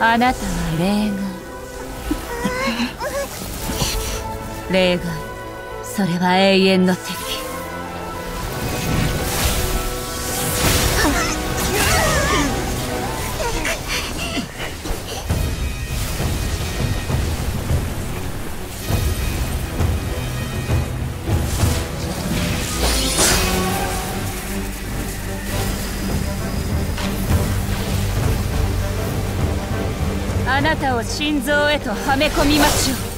あなたは例外。それは永遠の敵。あなたを心臓へとはめ込みましょう。